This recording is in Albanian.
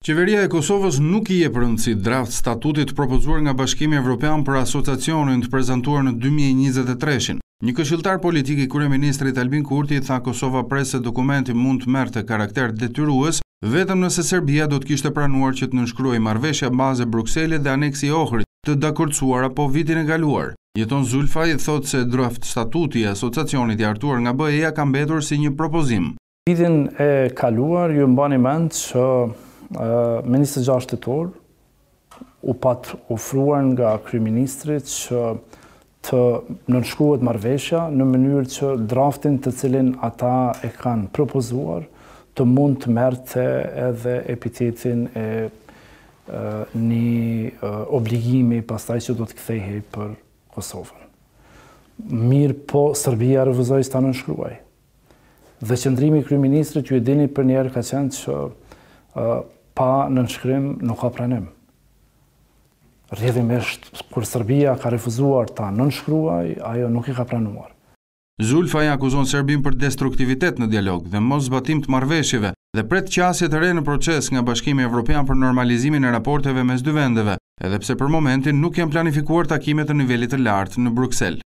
Qeveria e Kosovës nuk i jep rëndësi draft statutit propozuar nga Bashkimi Evropian për asociacionin të prezantuar në 2023. Një këshilltar politik i kryeministrit Albin Kurti tha Kosova pres se dokumenti mund të merrte karakter detyrues vetëm nëse Serbia do të kishte pranuar që të nënshkruajë marrëveshja baze Brukselit dhe aneksi i Ohrit të dakordsuar apo vitin e kaluar. Jeton Zulfa i thotë se draft statuti i asociacionit i hartuar nga BE-ja ka mbetur si një propozim. Vitin e kaluar ju mbani mend që me 26 shtator u pat ofruar nga kryeministrit që të nënshkruhet marrëveshja në mënyrë që draftin të cilin ata e kanë propozuar të mund të merrte edhe epitetin e një obligimi pastaj që do të kthehej për Kosovën. Mirë po Serbia refuzoi ta nënshkruajë. Dhe qëndrimi i kryeministrit ju e dini për një herë ka qenë që pa nënshkrim nuk ka pranim. Rrjedhimisht kur Serbia ka refuzuar ta nënshkruajë, ajo nuk i ka pranuar. Zulfa i akuzon Serbin për destruktivitet në dialog dhe mos zbatim të marrëveshjeve dhe pret qasje të re në proces nga Bashkimi Evropian për normalizimin e raporteve mes dy vendeve, edhe pse për momentin nuk janë planifikuar takime të nivelit të lartë në Bruksel.